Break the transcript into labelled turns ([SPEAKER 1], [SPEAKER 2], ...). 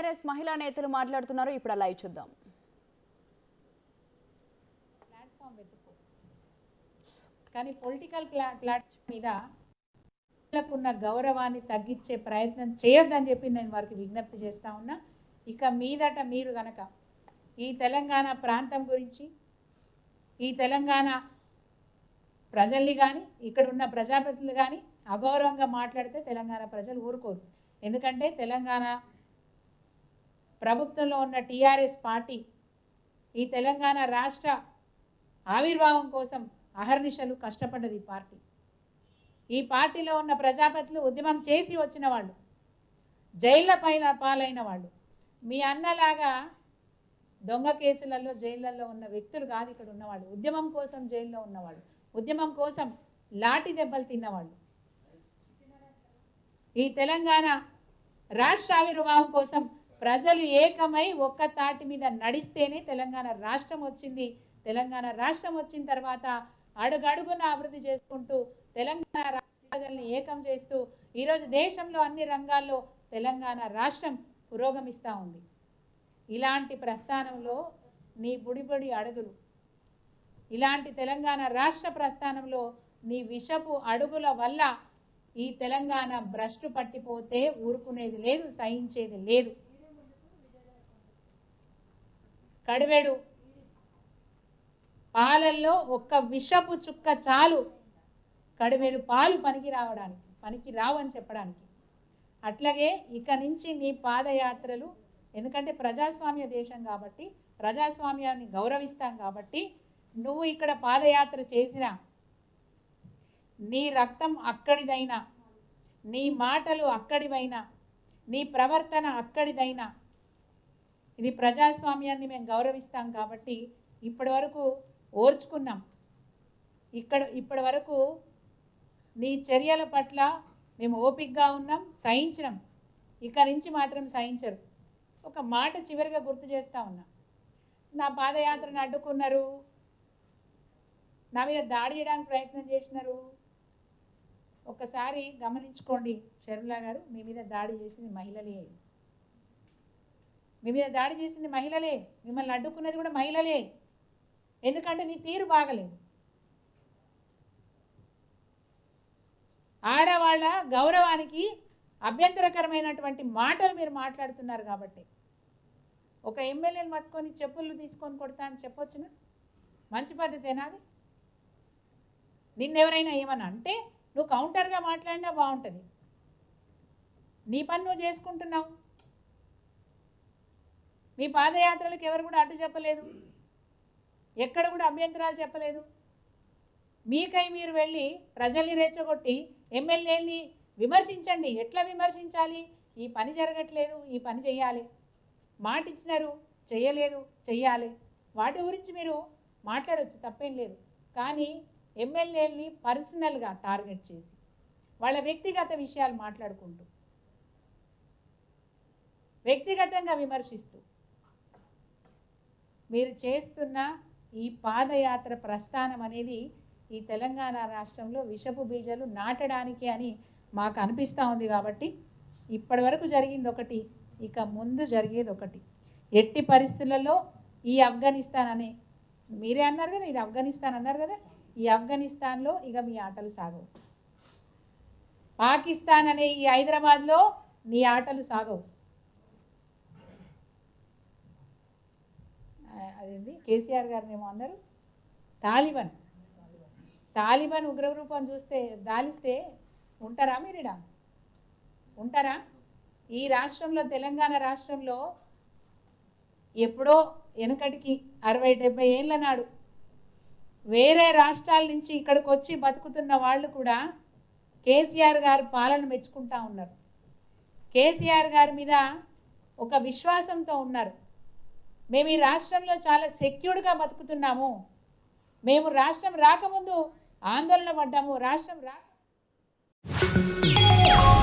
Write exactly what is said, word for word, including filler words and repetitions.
[SPEAKER 1] TRS మహిళా నేతలు మాట్లాడుతున్నారు. ఇప్పుడు లైవ్ చూద్దాం.
[SPEAKER 2] ప్లాట్‌ఫామ్ వెతుకు కానీ పొలిటికల్ ప్లాట్‌ఫామ్ మీద మహిళలకున్న గౌరవాన్ని తగ్గించే ప్రయత్నం చేయొద్దని చెప్పి నేను వారికి విజ్ఞప్తి చేస్తా ఉన్నా. ఇక మీదట మీరు గనక ఈ తెలంగాణ ప్రాంతం గురించి ఈ తెలంగాణ ప్రజల్ని కానీ ఇక్కడ ఉన్న ప్రజాప్రతినిధులు కానీ అగౌరవంగా మాట్లాడితే తెలంగాణ ప్రజలు ఊరుకోరు. ఎందుకంటే తెలంగాణ ప్రభుత్వంలో ఉన్న టీఆర్ఎస్ పార్టీ ఈ తెలంగాణ రాష్ట్ర ఆవిర్భావం కోసం అహర్నిశలు కష్టపడ్డది. ఈ పార్టీ ఈ పార్టీలో ఉన్న ప్రజాప్రతినిధులు ఉద్యమం చేసి వచ్చిన వాళ్ళు, జైళ్ళ పైన పాలైన వాళ్ళు, మీ అన్నలాగా దొంగ కేసులలో జైళ్ళల్లో ఉన్న వ్యక్తులు కాదు. ఇక్కడ ఉన్నవాళ్ళు ఉద్యమం కోసం జైల్లో ఉన్నవాళ్ళు, ఉద్యమం కోసం లాఠీ దెబ్బలు తిన్నవాళ్ళు. ఈ తెలంగాణ రాష్ట్ర ఆవిర్భావం కోసం ప్రజలు ఏకమై ఒక్క తాటి మీద నడిస్తేనే తెలంగాణ రాష్ట్రం వచ్చింది. తెలంగాణ రాష్ట్రం వచ్చిన తర్వాత అడుగడుగున అభివృద్ధి చేసుకుంటూ తెలంగాణ ప్రజల్ని ఏకం చేస్తూ ఈరోజు దేశంలో అన్ని రంగాల్లో తెలంగాణ రాష్ట్రం పురోగమిస్తూ ఉంది. ఇలాంటి ప్రస్థానంలో నీ బుడిబుడి అడుగులు, ఇలాంటి తెలంగాణ రాష్ట్ర ప్రస్థానంలో నీ విషపు అడుగుల వల్ల ఈ తెలంగాణ భ్రష్టు పట్టిపోతే ఊరుకునేది లేదు, సహించేది లేదు. కడివెడు పాలల్లో ఒక్క విషపు చుక్క చాలు కడివెడు పాలు పనికి రావడానికి, పనికి రావు అని చెప్పడానికి. అట్లాగే ఇక నుంచి నీ పాదయాత్రలు, ఎందుకంటే ప్రజాస్వామ్య దేశం కాబట్టి ప్రజాస్వామ్యాన్ని గౌరవిస్తాం కాబట్టి నువ్వు ఇక్కడ పాదయాత్ర చేసినా, నీ రక్తం అక్కడిదైనా, నీ మాటలు అక్కడివైనా, నీ ప్రవర్తన అక్కడిదైనా, ఇది ప్రజాస్వామ్యాన్ని మేము గౌరవిస్తాం కాబట్టి ఇప్పటి వరకు ఓర్చుకున్నాం. ఇక్కడ ఇప్పటి వరకు నీ చర్యల పట్ల మేము ఓపికగా ఉన్నాం, సహించినాం. ఇక నుంచి మాత్రం సహించరు. ఒక మాట చివరిగా గుర్తు చేస్తూ ఉన్నా, నా పాదయాత్రను అడ్డుకున్నారు, నా మీద దాడి చేయడానికి ప్రయత్నం చేసినారు. ఒకసారి గమనించుకోండి షర్మిలా గారు, మీ మీద దాడి చేసింది మహిళలే, మీ మీద దాడి చేసింది మహిళలే, మిమ్మల్ని అడ్డుకున్నది కూడా మహిళలే. ఎందుకంటే నీ తీరు బాగలేదు. ఆడవాళ్ళ గౌరవానికి అభ్యంతరకరమైనటువంటి మాటలు మీరు మాట్లాడుతున్నారు కాబట్టి ఒక ఎమ్మెల్యేని పట్టుకొని చెప్పులు తీసుకొని కొడతా అని చెప్పొచ్చునా? మంచి పద్ధతేనా అది? నిన్నెవరైనా ఏమన్నా అంటే నువ్వు కౌంటర్గా మాట్లాడినా బాగుంటుంది. నీ పని నువ్వు చేసుకుంటున్నావు. మీ పాదయాత్రలకు ఎవరు కూడా అడ్డు చెప్పలేదు, ఎక్కడ కూడా అభ్యంతరాలు చెప్పలేదు. మీకై మీరు వెళ్ళి ప్రజల్ని రెచ్చగొట్టి ఎమ్మెల్యేని విమర్శించండి. ఎట్లా విమర్శించాలి? ఈ పని జరగట్లేదు, ఈ పని చేయాలి, మాట ఇచ్చినారు చేయలేదు, చెయ్యాలి. వాటి గురించి మీరు మాట్లాడవచ్చు, తప్పేం లేదు. కానీ ఎమ్మెల్యేని పర్సనల్గా టార్గెట్ చేసి వాళ్ళ వ్యక్తిగత విషయాలు మాట్లాడుకుంటూ వ్యక్తిగతంగా విమర్శిస్తూ మీరు చేస్తున్న ఈ పాదయాత్ర ప్రస్థానం అనేది ఈ తెలంగాణ రాష్ట్రంలో విషపు బీజాలు నాటడానికి అని మాకు అనిపిస్తూ ఉంది. కాబట్టి ఇప్పటి వరకు జరిగింది ఒకటి, ఇక ముందు జరిగేది ఒకటి. ఎట్టి పరిస్థితులలో ఈ ఆఫ్ఘనిస్తాన్ అనే, మీరే అన్నారు కదా, ఇది ఆఫ్ఘనిస్తాన్ అన్నారు కదా, ఈ ఆఫ్ఘనిస్తాన్లో ఇక మీ ఆటలు సాగవు. పాకిస్తాన్ అనే ఈ హైదరాబాద్లో నీ ఆటలు సాగవు. అదేంది కేసీఆర్ గారిని ఏమో అన్నారు, తాలిబాన్ తాలిబాన్ ఉగ్రరూపం చూస్తే దాలిస్తే ఉంటారా మీరిడ? ఉంటారా? ఈ రాష్ట్రంలో తెలంగాణ రాష్ట్రంలో ఎప్పుడో వెనుకటికి అరవై డెబ్బై ఏళ్ళ నాడు వేరే రాష్ట్రాల నుంచి ఇక్కడికి వచ్చి బతుకుతున్న వాళ్ళు కూడా కేసీఆర్ గారి పాలన మెచ్చుకుంటా ఉన్నారు. కేసీఆర్ గారి మీద ఒక విశ్వాసంతో ఉన్నారు. మేము ఈ రాష్ట్రంలో చాలా సెక్యూర్డ్గా బతుకుతున్నాము, మేము రాష్ట్రం రాకముందు ఆందోళన పడ్డాము, రాష్ట్రం రా